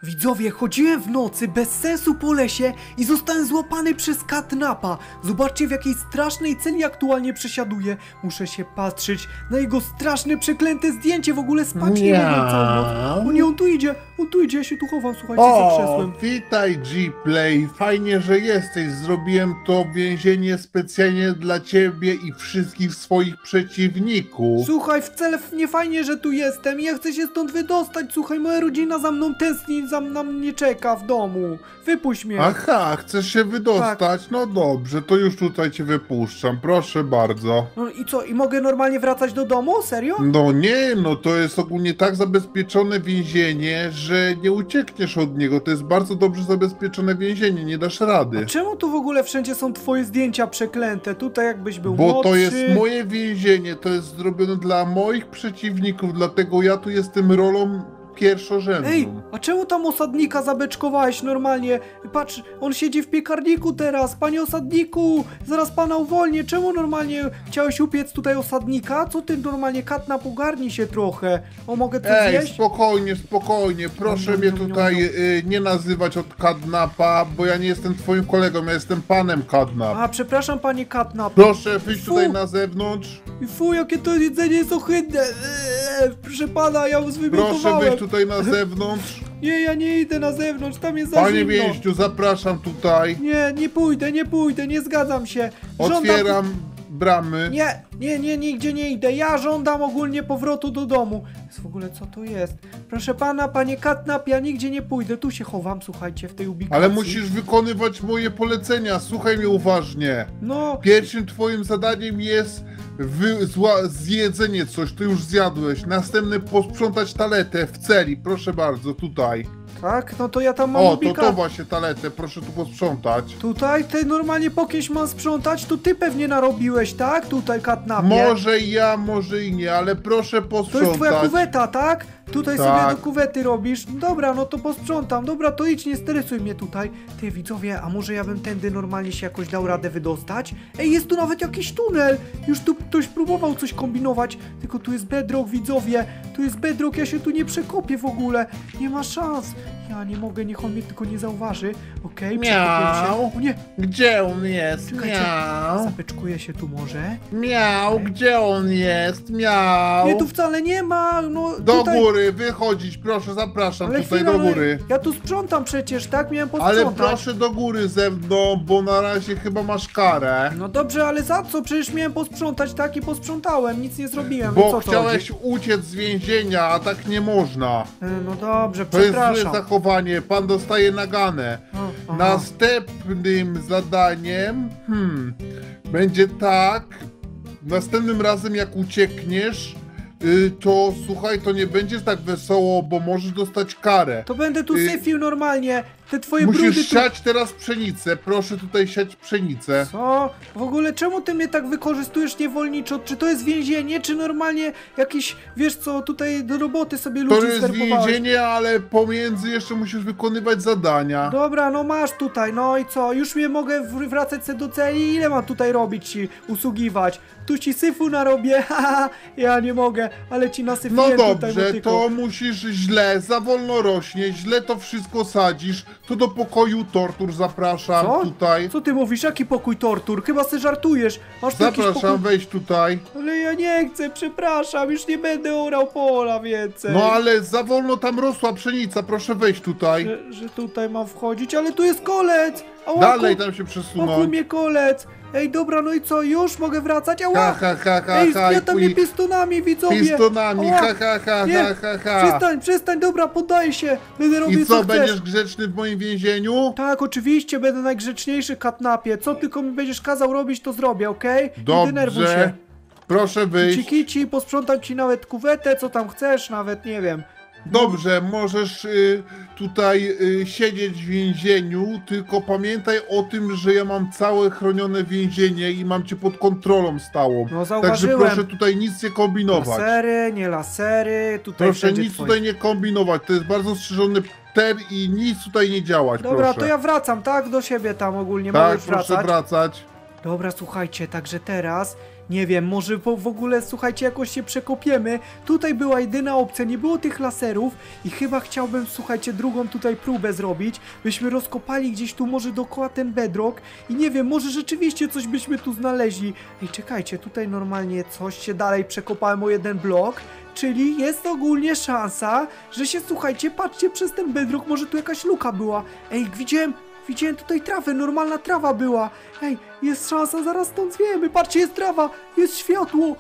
Widzowie, chodziłem w nocy bez sensu po lesie i zostałem złapany przez katnapa. Zobaczcie, w jakiej strasznej celi aktualnie przesiaduje. Muszę się patrzeć na jego straszne, przeklęte zdjęcie. W ogóle spać nie mogłem całą noc. O nie, on tu idzie, ja się tu chowam, słuchajcie, za krzesłem. Witaj G-Play, fajnie, że jesteś. Zrobiłem to więzienie specjalnie dla ciebie i wszystkich swoich przeciwników. Słuchaj, wcale nie fajnie, że tu jestem i ja chcę się stąd wydostać. Słuchaj, moja rodzina za mną tęskni, na mnie czeka w domu. Wypuść mnie. Aha, chcesz się wydostać? Tak. No dobrze, to już tutaj cię wypuszczam, proszę bardzo. No i co, i mogę normalnie wracać do domu? Serio? No nie, no to jest ogólnie tak zabezpieczone więzienie, że nie uciekniesz od niego. To jest bardzo dobrze zabezpieczone więzienie, nie dasz rady. Czemu tu w ogóle wszędzie są twoje zdjęcia przeklęte? Tutaj jakbyś był Bo młodszy. to jest moje więzienie, to jest zrobione dla moich przeciwników, dlatego ja tu jestem rolą pierwszorzędną. Ej, a czemu tam osadnika zabeczkowałeś normalnie? Patrz, on siedzi w piekarniku teraz, panie osadniku! Zaraz pana uwolnię, czemu normalnie chciałeś upiec tutaj osadnika? Co ty normalnie, katnap, ogarnij się trochę. O, mogę coś zjeść? Spokojnie, proszę mnie tutaj nie nazywać od Katnapa, bo ja nie jestem twoim kolegą, ja jestem panem Katnap. A, przepraszam, panie katnap. Proszę wyjść Fu. tutaj na zewnątrz. Fu, jakie to jedzenie jest ohydne! Proszę pana, ja Proszę zwymiotowałem. wyjść tutaj na zewnątrz. Nie, ja nie idę na zewnątrz, tam jest za Panie zimno. więźniu, zapraszam tutaj. Nie, nie pójdę, nie zgadzam się. Otwieram bramy. Nie, nigdzie nie idę. Ja żądam ogólnie powrotu do domu. W ogóle co to jest? Proszę pana, panie katnap, ja nigdzie nie pójdę. Tu się chowam, słuchajcie, w tej ubikacji. Ale musisz wykonywać moje polecenia, słuchaj mnie uważnie. No, Pierwszym twoim zadaniem jest zjedzenie coś, ty już zjadłeś. Następne posprzątać taletę w celi, proszę bardzo, tutaj. tak, no to ja tam mam O, ubika... to właśnie taletę, proszę tu posprzątać. Tutaj, ty normalnie pokieś mam sprzątać, to ty pewnie narobiłeś, tak? Tutaj katnapie. Może i ja, może i nie, ale proszę To posprzątać. jest twoja kuweta, tak? Tutaj Tak. sobie do kuwety robisz. Dobra, no to posprzątam. Dobra, to idź, nie stresuj mnie tutaj. Ty, widzowie, a może ja bym tędy normalnie się jakoś dał radę wydostać? Ej, jest tu nawet jakiś tunel. Już tu ktoś próbował coś kombinować. Tylko tu jest bedrock, widzowie. Tu jest bedrock, ja się tu nie przekopię w ogóle. Nie ma szans. Ja nie mogę, niech on mnie tylko nie zauważy. Okej, przekopię się. O nie, Gdzie on jest? czekajcie. Miau. Zapeczkuję się tu może. Miau, gdzie on jest? Miau. Nie, tu wcale nie ma. No, Do tutaj... góry, wychodzić, proszę, zapraszam Ale tutaj chwila, do góry. Ja tu sprzątam przecież, tak? Miałem Ale posprzątać. proszę do góry ze mną, bo na razie chyba masz karę. No dobrze, ale za co? Przecież miałem posprzątać, tak? I posprzątałem, nic nie zrobiłem. Bo No co to chciałeś chodzi? uciec z więzienia, a tak nie można. No dobrze, To jest złe przepraszam. zachowanie, pan dostaje naganę. Aha. Następnym zadaniem, będzie tak, następnym razem jak uciekniesz, to słuchaj, to nie będzie tak wesoło, bo możesz dostać karę. To będę tu syfił normalnie. Te twoje Musisz brudy tu... siać teraz pszenicę, proszę tutaj siać pszenicę. Co? W ogóle czemu ty mnie tak wykorzystujesz niewolniczo? Czy to jest więzienie, czy normalnie jakiś, wiesz co, tutaj do roboty sobie To ludzi jest swerpowałeś? więzienie, ale pomiędzy jeszcze musisz wykonywać zadania. Dobra, no masz tutaj, no i co? Już mnie mogę wracać se do celi? Ile mam tutaj robić ci, usługiwać? Tu ci syfu narobię, haha, ja nie mogę, ale ci No nasypię tutaj dobrze, motyką. to musisz źle, za wolno rośnie, źle to wszystko sadzisz, to do pokoju tortur zapraszam Co? tutaj. Co ty mówisz? Jaki pokój tortur? Chyba se żartujesz. Masz tu jakiś Zapraszam, pokój... wejdź tutaj. Ale ja nie chcę, przepraszam, już nie będę orał pola więcej. No ale za wolno tam rosła pszenica, proszę wejść tutaj. Że tutaj mam wchodzić, ale tu jest kolec! Ała, Dalej tam się wokół przesunąć. mnie kolec! Ej, dobra, no i co? Już mogę wracać? Ała! Ha. Ej, i zgniata mnie chuj. pistonami, widzowie! Pistonami, Ała! ha. Nie, Przestań, dobra, poddaję się! Będę robił I co, chcesz. będziesz grzeczny w moim więzieniu? Tak, oczywiście, będę najgrzeczniejszy katnapie. Co tylko mi będziesz kazał robić, to zrobię, okej? Nie denerwuj się. Dobrze. Proszę wyjść. Kici, posprzątam ci nawet kuwetę, co tam chcesz, nawet nie wiem. Dobrze, możesz tutaj siedzieć w więzieniu, tylko pamiętaj o tym, że ja mam całe chronione więzienie i mam cię pod kontrolą stałą. No Także zauważyłem. proszę tutaj nic nie kombinować. Lasery, nie lasery, tutaj Proszę wszędzie nic twoje. tutaj nie kombinować, to jest bardzo strzeżony ter i nic tutaj nie działać, Dobra, proszę. to ja wracam, tak? Do siebie tam ogólnie, mogę Tak, już proszę wracać. wracać. Dobra, słuchajcie, także teraz Nie wiem, może w ogóle, słuchajcie, jakoś się przekopiemy. Tutaj była jedyna opcja, nie było tych laserów i chyba chciałbym, słuchajcie, drugą tutaj próbę zrobić. Byśmy rozkopali gdzieś tu może dookoła ten bedrock i nie wiem, może rzeczywiście coś byśmy tu znaleźli. Ej, czekajcie, tutaj normalnie coś się dalej przekopałem o jeden blok. Czyli jest ogólnie szansa, że się, słuchajcie, patrzcie, przez ten bedrock może tu jakaś luka była. Ej, widziałem tutaj trawę, normalna trawa była. Ej, jest szansa, zaraz stąd zwiemy. Patrzcie, jest trawa, jest światło,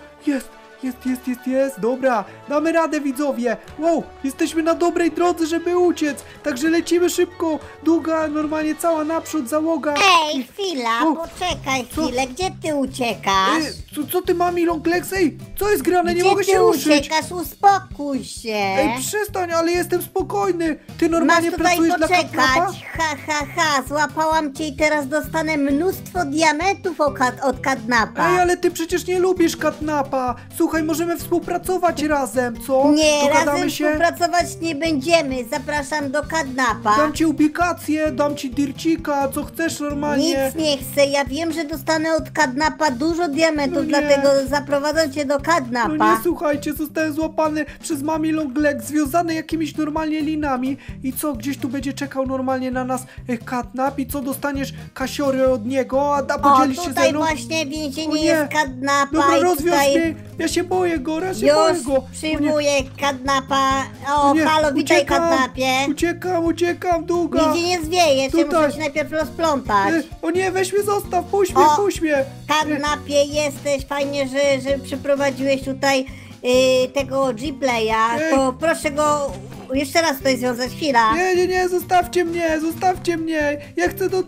jest, dobra, damy radę, widzowie. Wow, jesteśmy na dobrej drodze, żeby uciec, także lecimy szybko. Długa, normalnie cała naprzód załoga. Ej, chwila, O, poczekaj co? chwilę, gdzie ty uciekasz? Co ty, mami, Longlegs? Ej, co jest grane, nie Gdzie mogę ty się ruszyć. uciekasz? Uspokój się. Ej, przestań, ale jestem spokojny. Ty Masz normalnie tutaj pracujesz dla Katnapa? poczekać. Ha, złapałam cię i teraz dostanę mnóstwo diamentów od Katnapa. Ej, ale ty przecież nie lubisz Katnapa. Słuchaj, możemy współpracować razem, co? Nie, Dogadamy razem się? współpracować nie będziemy. Zapraszam do Katnapa. Dam ci ubikację, dam ci dircika, co chcesz normalnie. Nic nie chcę, ja wiem, że dostanę od Katnapa dużo diamentów, No nie. dlatego zaprowadzam cię do No Katnapa. nie, słuchajcie, zostałem złapany przez mami Longlegs, związany jakimiś normalnie linami. I co, gdzieś tu będzie czekał normalnie na nas Katnap i co, dostaniesz kasiory od niego, a podzielisz się ze tutaj mną? właśnie O więzienie nie. jest Katnapa Dobra, i rozwiąż tutaj mnie, ja się boję go, ja się boję już go. O nie. przyjmuję Katnapa. O, Nie, halo, witaj uciekam, Katnapie. Uciekam, długo. Więzienie zwieje, cię Tutaj. muszę ci najpierw rozplątać. O nie, weź mnie, zostaw, puść O. mnie. Katnapie jesteś, fajnie, że przyprowadziłeś tutaj tego G-Playa, Ej. to proszę go jeszcze raz tutaj związać, chwila. Nie, zostawcie mnie. Ja chcę do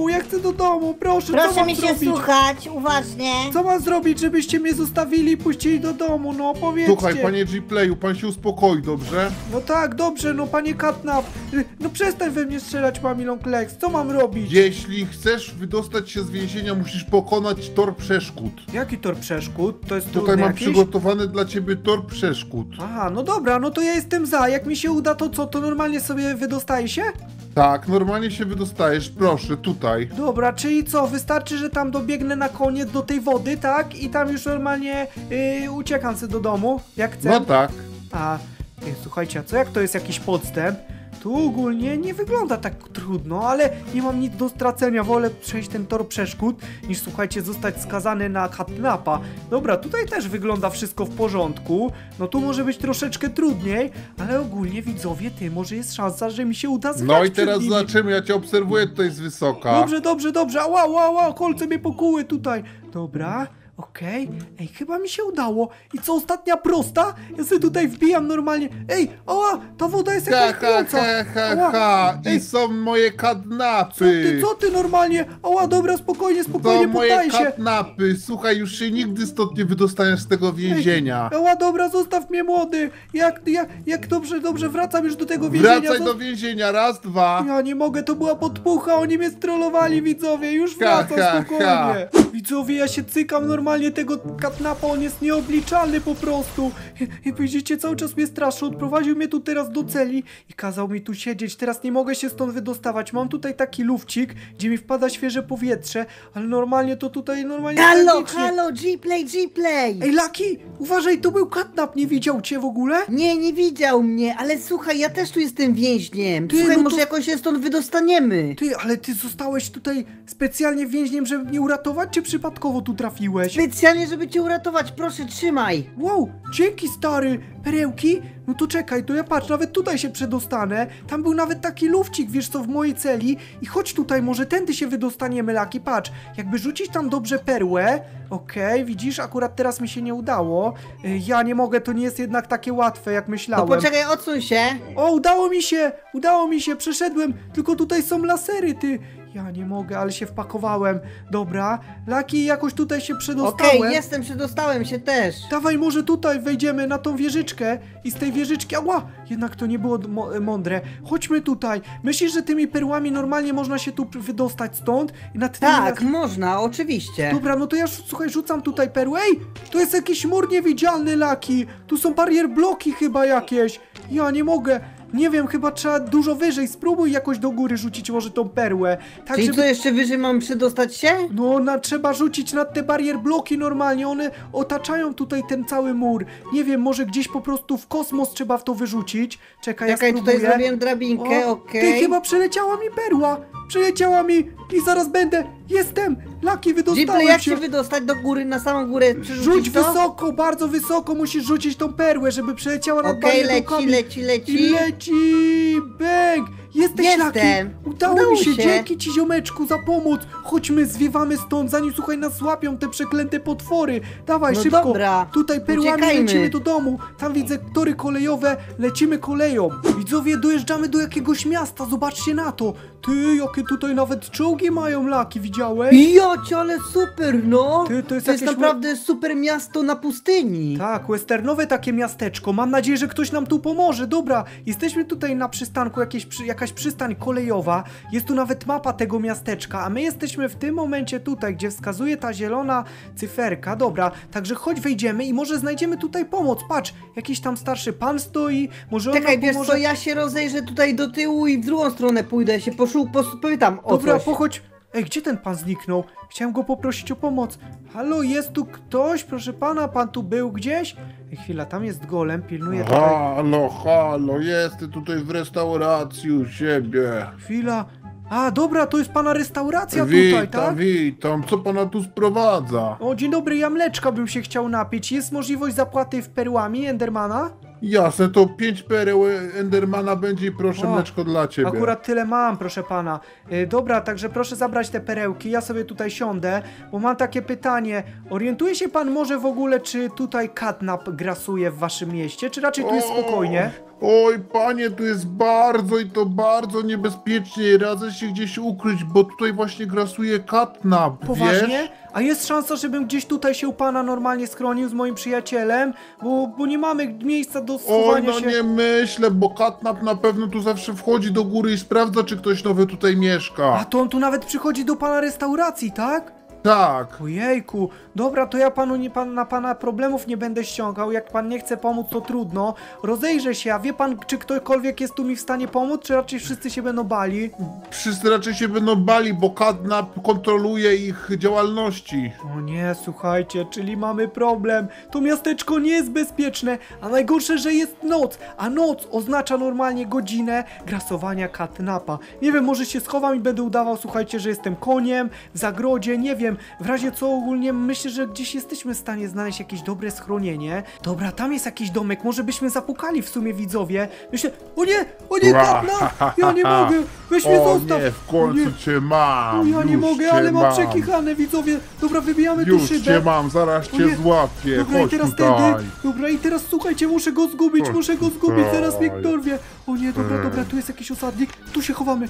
domu, proszę, co Proszę mam mnie się zrobić? słuchać, uważnie. Co mam zrobić, żebyście mnie zostawili i puścili do domu, no powiedzcie. Słuchaj, panie G-Playu, pan się uspokoi, dobrze? No tak, dobrze, no panie Katnap. No przestań we mnie strzelać, mami Longlegs, co mam robić? Jeśli chcesz wydostać się z więzienia, musisz pokonać tor przeszkód. Jaki tor przeszkód? To jest Tutaj trudne mam jakieś? przygotowany dla ciebie tor przeszkód. Aha, no dobra, no to ja jestem za. Jak mi się uda, to co, to normalnie sobie wydostaje się? Tak, normalnie się wydostajesz, proszę, tutaj. Dobra, czyli co, wystarczy, że tam dobiegnę na koniec do tej wody, tak? I tam już normalnie uciekam sobie do domu, jak chcę. No tak. A, słuchajcie, a co jak to jest jakiś podstęp? Tu ogólnie nie wygląda tak trudno, ale nie mam nic do stracenia. Wolę przejść ten tor przeszkód, niż, słuchajcie, zostać skazany na Katnapa. Dobra, tutaj też wygląda wszystko w porządku. No tu może być troszeczkę trudniej, ale ogólnie, widzowie, może jest szansa, że mi się uda zgrać No i przed teraz nimi. zobaczymy, ja cię obserwuję tutaj z wysoka. Dobrze. Ała, kolce mnie pokuły tutaj. Dobra, okej. Ej, chyba mi się udało. I co, ostatnia prosta? Ja sobie tutaj wbijam normalnie. Ej, ała, ta woda jest jakaś płuca. Ała. I Ej, są moje kadnapy. co ty normalnie? Ała, dobra, spokojnie, To poddaję moje się. kadnapy. Słuchaj, już się nigdy stąd nie wydostaniesz z tego więzienia. Ała, dobra, zostaw mnie, młody. Jak dobrze, wracam już do tego więzienia. Wracaj do więzienia, raz, dwa. Ja nie mogę, to była podpucha, oni mnie strollowali, widzowie, już wracam spokojnie. Widzowie, ja się cykam normalnie tego Katnapa, on jest nieobliczalny po prostu. I widzicie, cały czas mnie straszy, odprowadził mnie tu teraz do celi i kazał mi tu siedzieć, teraz nie mogę się stąd wydostawać. Mam tutaj taki lufcik, gdzie mi wpada świeże powietrze, ale normalnie to tutaj normalnie tragicznie. Halo, G-Play! Ej, Lucky, uważaj, to był Katnap, nie widział cię w ogóle? Nie widział mnie, ale słuchaj, ja też tu jestem więźniem. Ty, Słuchaj, no może to- jakoś się stąd wydostaniemy. Ty, ale ty zostałeś tutaj specjalnie więźniem, żeby mnie uratować, czy przypadkowo tu trafiłeś? Specjalnie, żeby cię uratować, proszę, trzymaj. Wow, dzięki, stary! Perełki? No to czekaj, to ja patrz, nawet tutaj się przedostanę. Tam był nawet taki lufcik, wiesz co, w mojej celi. I chodź tutaj, może tędy się wydostaniemy, Laki, patrz. Jakby rzucić tam dobrze perłę. Okej, widzisz, akurat teraz mi się nie udało. Ja nie mogę, to nie jest jednak takie łatwe, jak No myślałem. poczekaj, odsuń się. O, udało mi się, przeszedłem. Tylko tutaj są lasery, ty. Ja nie mogę, ale się wpakowałem. Dobra, Laki, jakoś tutaj się przedostałem. Okej, przedostałem się też. Dawaj, może tutaj wejdziemy na tą wieżyczkę i z tej wieżyczki... Ała! Jednak to nie było mądre. Chodźmy tutaj. Myślisz, że tymi perłami normalnie można się tu wydostać stąd? I nad tymi Tak, można, oczywiście. Dobra, no to ja, słuchaj, rzucam tutaj perłę. Ej! To jest jakiś mur niewidzialny, Laki! Tu są barier bloki chyba jakieś. Ja nie mogę. Nie wiem, chyba trzeba dużo wyżej. Spróbuj jakoś do góry rzucić może tą perłę. Tak, Czyli żeby... co, jeszcze wyżej mam przedostać się? No, trzeba rzucić nad te barier bloki normalnie, one otaczają tutaj ten cały mur. Nie wiem, może gdzieś po prostu w kosmos trzeba w to wyrzucić. Czekaj, ja Czekaj, spróbuję. tutaj zrobiłem drabinkę, O, okej. Ty, chyba przeleciała mi perła. Przeleciała mi i zaraz będę. Jestem. Laki, Gplay, wydostałem jak się. się wydostać do góry, na samą górę? Rzuć Przerzucić to? wysoko, bardzo wysoko musisz rzucić tą perłę, żeby przeleciała nad Okej, barier blokami. leci. I leci! Bęk! Jesteś Jestem. Laki! Udało mi Udało się! się. Dzięki ci, ziomeczku, za pomoc! Chodźmy, zwiewamy stąd, zanim, słuchaj, nas łapią te przeklęte potwory! Dawaj, No szybko! dobra, Tutaj perłami uciekajmy. lecimy do domu! Tam widzę tory kolejowe, lecimy koleją! Widzowie, dojeżdżamy do jakiegoś miasta, zobaczcie na to! Ty, jakie tutaj nawet czołgi mają, Laki, widziałeś? Jocie, ale super, no! Ty, to jest To jest jakieś... naprawdę super miasto na pustyni. Tak, westernowe takie miasteczko. Mam nadzieję, że ktoś nam tu pomoże. Dobra, jesteśmy tutaj na przystanku, jakaś przystań kolejowa. Jest tu nawet mapa tego miasteczka, a my jesteśmy w tym momencie tutaj, gdzie wskazuje ta zielona cyferka. Dobra, także chodź, wejdziemy i może znajdziemy tutaj pomoc. Patrz, jakiś tam starszy pan stoi. Może on Czekaj, nam wiesz pomoże. co, ja się rozejrzę tutaj do tyłu i w drugą stronę pójdę, się pytam o Dobra, coś. pochodź. Ej, gdzie ten pan zniknął? Chciałem go poprosić o pomoc. Halo, jest tu ktoś? Proszę pana, pan tu był gdzieś? Ej, chwila, tam jest golem, pilnuje tutaj. Halo, jestem tutaj w restauracji u siebie. Chwila. A, dobra, to jest pana restauracja tutaj, tak? Witam, co pana tu sprowadza? O, dzień dobry, ja mleczka bym się chciał napić. Jest możliwość zapłaty w perłami Endermana? Jasne, to 5 pereł Endermana będzie i proszę O, mleczko dla ciebie. Akurat tyle mam, proszę pana. Dobra, także proszę zabrać te perełki, ja sobie tutaj siądę, bo mam takie pytanie. Orientuje się pan może w ogóle, czy tutaj catnap grasuje w waszym mieście, czy raczej tu jest spokojnie? Oj, panie, tu jest bardzo i to bardzo niebezpiecznie. Radzę się gdzieś ukryć, bo tutaj właśnie grasuje catnap, Poważnie? wiesz? A jest szansa, żebym gdzieś tutaj się u pana normalnie schronił z moim przyjacielem? Bo nie mamy miejsca do Oj, schowania no się. nie myślę, bo catnap na pewno tu zawsze wchodzi do góry i sprawdza, czy ktoś nowy tutaj A mieszka. to on tu nawet przychodzi do pana restauracji, tak? Tak. Ojejku, dobra, to ja na pana problemów nie będę ściągał, jak pan nie chce pomóc, to trudno. Rozejrzę się, a wie pan, czy ktokolwiek jest tu mi w stanie pomóc, czy raczej wszyscy się będą bali? Wszyscy raczej się będą bali, bo catnap kontroluje ich działalności. O nie, słuchajcie, czyli mamy problem. To miasteczko nie jest bezpieczne, a najgorsze, że jest noc, a noc oznacza normalnie godzinę grasowania catnapa. Nie wiem, może się schowam i będę udawał, słuchajcie, że jestem koniem w zagrodzie, nie wiem, w razie co ogólnie myślę, że gdzieś jesteśmy w stanie znaleźć jakieś dobre schronienie. Dobra, tam jest jakiś domek, może byśmy zapukali w sumie, widzowie. Myślę, o nie, catnap, ja nie mogę, weź mnie O zostaw. nie, w O końcu nie. cię mam. O, ja nie już mogę, cię ale mam mam. przekichane, widzowie. Dobra, wybijamy tu Już szybę. cię mam, zaraz O cię nie. złapię. Dobra, i Chodź teraz tutaj. tędy. Dobra, i teraz słuchajcie, muszę go zgubić, Chodź muszę go zgubić, zaraz mnie tutaj. dorwie. O nie, dobra, tu jest jakiś osadnik. Tu się chowamy.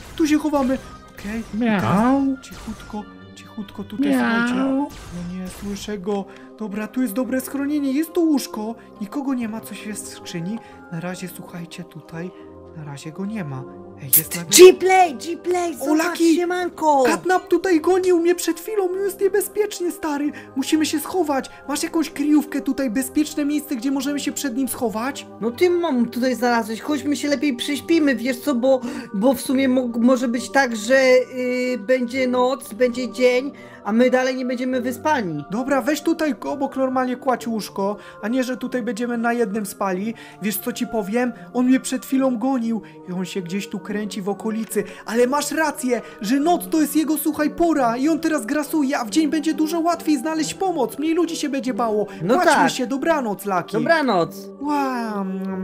Okej. I Miau. teraz cichutko tutaj, słuchajcie. No nie, słyszę go. Dobra, tu jest dobre schronienie, jest tu łóżko. Nikogo nie ma, coś jest w skrzyni. Na razie, słuchajcie, tutaj. Na razie go nie ma. Ej, jest nagle... Gplay, O, zobacz, Laki! siemanko! Catnap tutaj gonił mnie przed chwilą, jest niebezpiecznie, stary. Musimy się schować. Masz jakąś kryjówkę tutaj, bezpieczne miejsce, gdzie możemy się przed nim schować? No ty mam tutaj znalazłeś, chodźmy się lepiej prześpimy, wiesz co, bo w sumie może być tak, że będzie noc, będzie dzień, a my dalej nie będziemy wyspani. Dobra, weź tutaj obok normalnie kładź łóżko, a nie, że tutaj będziemy na jednym spali. Wiesz co ci powiem? On mnie przed chwilą gonił i on się gdzieś tu kręci w okolicy, ale masz rację, że noc to jest jego, słuchaj, pora i on teraz grasuje, a w dzień będzie dużo łatwiej znaleźć pomoc, mniej ludzi się będzie bało. No Kładźmy tak. się, dobranoc, Laki. Dobranoc. Wow,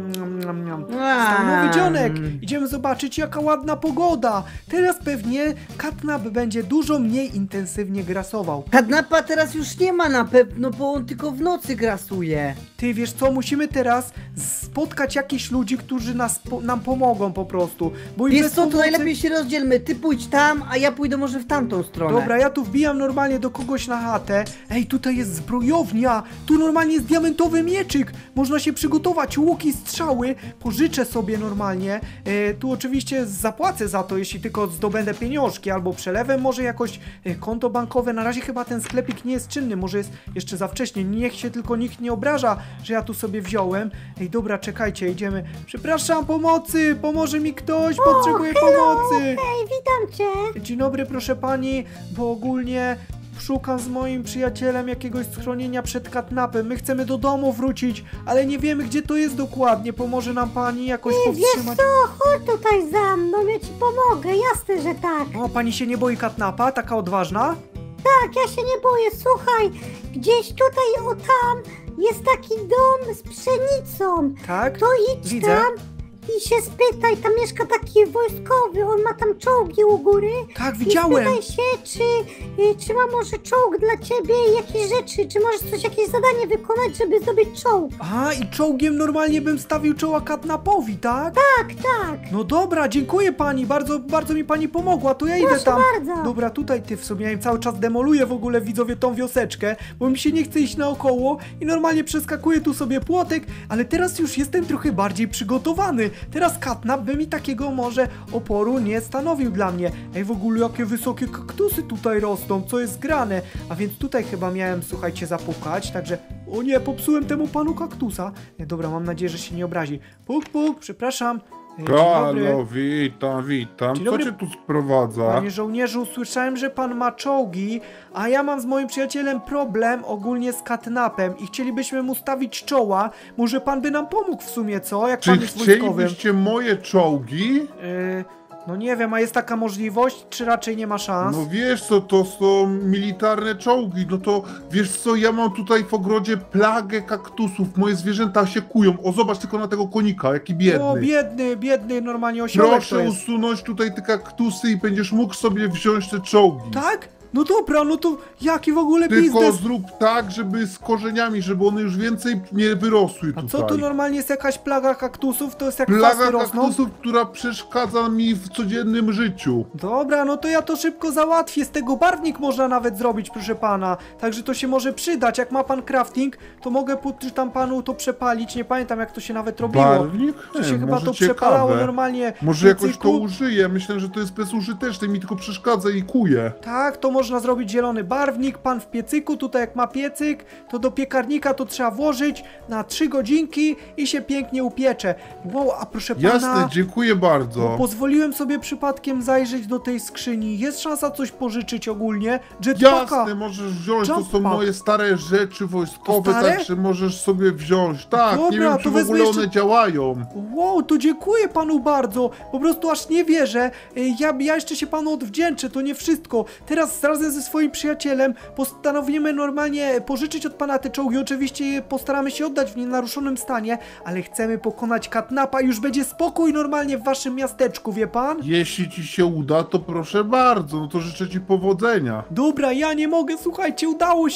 Stanowy dzionek! Idziemy zobaczyć, jaka ładna pogoda. Teraz pewnie catnap będzie dużo mniej intensywnie grasował. Catnapa teraz już nie ma na pewno, bo on tylko w nocy grasuje. Ty, wiesz co, musimy teraz spotkać jakichś ludzi, którzy nam pomogą po prostu. Bo i Wiesz bez co, to pomocy... najlepiej się rozdzielmy, ty pójdź tam, a ja pójdę może w tamtą stronę. Dobra, ja tu wbijam normalnie do kogoś na chatę. Ej, tutaj jest zbrojownia. Tu normalnie jest diamentowy mieczyk. Można się przygotować, łuki, strzały. Pożyczę sobie normalnie. Tu oczywiście zapłacę za to, jeśli tylko zdobędę pieniążki. Albo przelewem może jakoś konto bankowe. Na razie chyba ten sklepik nie jest czynny. Może jest jeszcze za wcześnie. Niech się tylko nikt nie obraża, że ja tu sobie wziąłem. Ej, dobra, czekajcie, idziemy. Przepraszam, pomocy! pomoże mi ktoś, potrzebuję pomocy. Hej, witam cię. Dzień dobry, proszę pani, bo ogólnie szukam z moim przyjacielem jakiegoś schronienia przed katnapem. My chcemy do domu wrócić, ale nie wiemy, gdzie to jest dokładnie. Pomoże nam pani jakoś Wiesz powstrzymać? co, chodź tutaj za mną, ja ci pomogę, jasne, że tak. O, pani się nie boi katnapa? Taka odważna? Tak, ja się nie boję, słuchaj, gdzieś tutaj, o tam, jest taki dom z pszenicą. Tak? To idź Widzę. tam i się spytaj, tam mieszka taki wojskowy, on ma tam czołgi u góry. Tak, I widziałem. spytaj się, czy ma może czołg dla ciebie i jakieś rzeczy, czy możesz jakieś zadanie wykonać, żeby zdobyć czołg. A, i czołgiem normalnie bym stawił czoła katnapowi, tak? Tak, tak. No dobra, dziękuję pani, bardzo mi pani pomogła, to ja idę Proszę tam. bardzo. Dobra, tutaj ty w sumie, ja im cały czas demoluję w ogóle, widzowie, tą wioseczkę, bo mi się nie chce iść naokoło i normalnie przeskakuję tu sobie płotek, ale teraz już jestem trochę bardziej przygotowany. Teraz katnap by mi takiego może oporu nie stanowił dla mnie. Ej, w ogóle jakie wysokie kaktusy tutaj rosną, co jest grane? A więc tutaj chyba miałem, słuchajcie, zapukać, także... O nie, popsułem temu panu kaktusa. Nie, dobra, mam nadzieję, że się nie obrazi. Puk, puk, przepraszam. Dzień dobry. Halo, witam. Dzień Co dobry. cię tu sprowadza? Panie żołnierzu, słyszałem, że pan ma czołgi, a ja mam z moim przyjacielem problem ogólnie z katnapem i chcielibyśmy mu stawić czoła. Może pan by nam pomógł w sumie, co? Jak Czy pan jest wojskowym? chcielibyście moje czołgi? No nie wiem, a jest taka możliwość, czy raczej nie ma szans? No wiesz co, to są militarne czołgi, no to wiesz co, ja mam tutaj w ogrodzie plagę kaktusów, moje zwierzęta się kują. O, zobacz tylko na tego konika, jaki biedny. O, biedny, normalnie osiołek to Proszę jest. usunąć tutaj te kaktusy i będziesz mógł sobie wziąć te czołgi. Tak? No dobra, no to jaki w ogóle Tylko biznes? zrób tak, żeby z korzeniami, żeby one już więcej nie wyrosły A tutaj. co tu normalnie jest jakaś plaga kaktusów? To jest jak kwasy Plaga rosną? kaktusów, która przeszkadza mi w codziennym życiu. Dobra, no to ja to szybko załatwię. Z tego barwnik można nawet zrobić, proszę pana. Także to się może przydać. Jak ma pan crafting, to mogę tam panu to przepalić. Nie pamiętam, jak to się nawet robiło. Barwnik? To się chyba Może to ciekawe. przepalało normalnie. Może w jakoś to piecyku. użyję. Myślę, że to jest bezużyteczne, mi tylko przeszkadza i kuje. Tak, to można zrobić zielony barwnik. Pan w piecyku, tutaj jak ma piecyk, to do piekarnika to trzeba włożyć na 3 godzinki i się pięknie upiecze. Wow, a proszę pana... Jasne, dziękuję bardzo. Pozwoliłem sobie przypadkiem zajrzeć do tej skrzyni. Jest szansa coś pożyczyć ogólnie? Jetpacka. Jasne, możesz wziąć, to są Jumppack. moje stare rzeczy wojskowe, To stare? także możesz sobie wziąć. Tak, nie Dobra, wiem, to czy w wezmę ogóle jeszcze- one działają. Wow, to dziękuję panu bardzo. Po prostu aż nie wierzę. Ja jeszcze się panu odwdzięczę, to nie wszystko. Teraz razem ze swoim przyjacielem postanowimy normalnie pożyczyć od pana te czołgi. Oczywiście je postaramy się oddać w nienaruszonym stanie, ale chcemy pokonać katnapa i już będzie spokój normalnie w waszym miasteczku, wie pan? Jeśli ci się uda, to proszę bardzo, no to życzę ci powodzenia. Dobra, ja nie mogę, słuchajcie,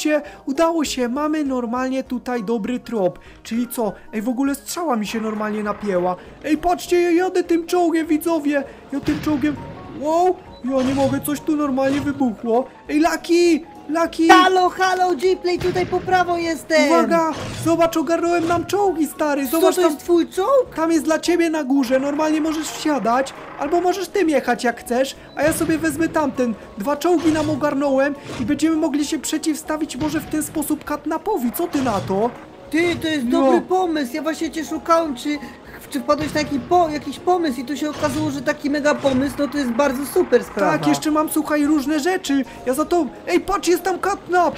udało się, mamy normalnie tutaj dobry trop, czyli co, ej, w ogóle strzała mi się normalnie napięła, ej, patrzcie, ja jadę tym czołgiem, widzowie, ja tym czołgiem, wow, ja nie mogę, coś tu normalnie wybuchło, ej, Lucky, Halo, Gplay, tutaj po prawo jestem! uwaga, zobacz, ogarnąłem nam czołgi, stary, Co zobacz, to tam, jest twój czołg? tam jest dla ciebie na górze, normalnie możesz wsiadać, albo możesz tym jechać jak chcesz, a ja sobie wezmę tamten. 2 czołgi nam ogarnąłem i będziemy mogli się przeciwstawić może w ten sposób katnapowi, co ty na to? Ty, to jest No. dobry pomysł, ja właśnie cię szukałem, czy wpadłeś na jakiś pomysł i tu się okazało, że taki mega pomysł, no to jest bardzo super sprawa. Tak, jeszcze mam, słuchaj, różne rzeczy, ja za to... Ej, patrz, jest tam katnap,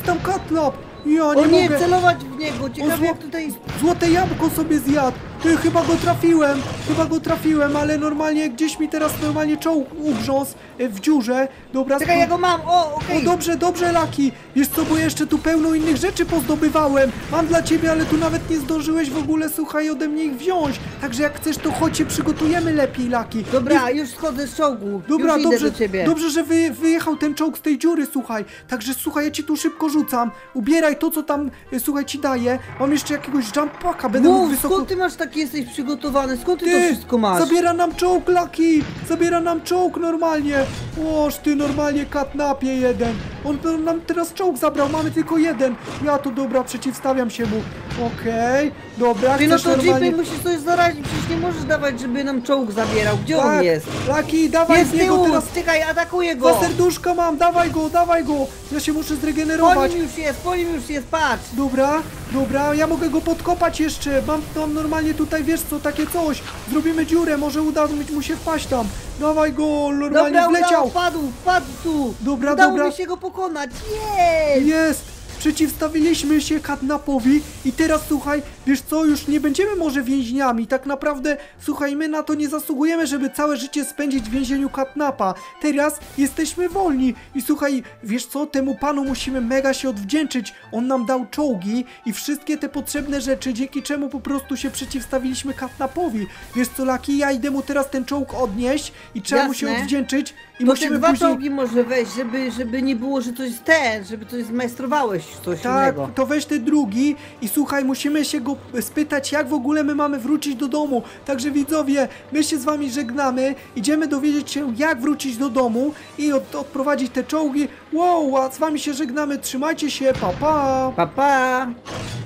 ja O nie nie, mogę. celować w niego, ciekawe zło- jak tutaj... Złote jabłko sobie zjadł. Ty, chyba go trafiłem, ale normalnie gdzieś mi teraz normalnie czołg ugrzązł w dziurze. Dobra, Czekaj, ja go mam, okej. O, dobrze, Lucky. Wiesz co, bo jeszcze tu pełno innych rzeczy pozdobywałem. Mam dla ciebie, ale tu nawet nie zdążyłeś w ogóle, słuchaj, ode mnie ich wziąć. Także jak chcesz, to chodź się przygotujemy lepiej, Lucky. Dobra, już schodzę z czołgu, Dobra, już idę do ciebie. dobrze, że wyjechał ten czołg z tej dziury, słuchaj. Także słuchaj, ja ci tu szybko rzucam. Ubieraj to, co tam, słuchaj, ci daję. Mam jeszcze jakiegoś jumppacka, będę mógł Wow, wysoko... skąd ty masz taki, jesteś przygotowany, skąd ty to wszystko masz? Zabiera nam czołg, Lucky! Zabiera nam czołg normalnie! Łoż ty normalnie katnapie jeden! On nam teraz czołg zabrał, mamy tylko jeden! Ja to dobra, przeciwstawiam się mu. Okej, dobra, Ty no chcesz to normalnie... Jeepy musisz coś zarazić, przecież nie możesz dawać, żeby nam czołg zabierał. Gdzie on jest? Laki, dawaj Jest z z niego tyłu, teraz. czekaj, atakuję go! 2 serduszka mam, dawaj go, dawaj go. Ja się muszę zregenerować. Po nim już jest, patrz! Dobra, dobra, ja mogę go podkopać jeszcze. Mam normalnie tutaj, wiesz co, takie coś. Zrobimy dziurę, może uda mu się wpaść tam. Dawaj go, normalnie Dobra, wleciał. wpadł tu! Dobra, Udało dobra. mi się go pokonać, jest! Jest! Przeciwstawiliśmy się Katnapowi i teraz słuchaj, wiesz co, już nie będziemy może więźniami, tak naprawdę, słuchaj, my na to nie zasługujemy, żeby całe życie spędzić w więzieniu Katnapa. Teraz jesteśmy wolni i słuchaj, wiesz co, temu panu musimy mega się odwdzięczyć, on nam dał czołgi i wszystkie te potrzebne rzeczy, dzięki czemu po prostu się przeciwstawiliśmy Katnapowi. Wiesz co, Laki, ja idę mu teraz ten czołg odnieść i trzeba mu się Jasne. odwdzięczyć i To te musimy 2 później... czołgi może weź, żeby nie było, że coś żeby coś zmajstrowałeś coś Tak, innego. to weź ty drugi i słuchaj, musimy się go spytać, jak w ogóle my mamy wrócić do domu. Także widzowie, my się z wami żegnamy, idziemy dowiedzieć się, jak wrócić do domu i odprowadzić te czołgi. Wow, a z wami się żegnamy, trzymajcie się, pa pa! Pa, pa!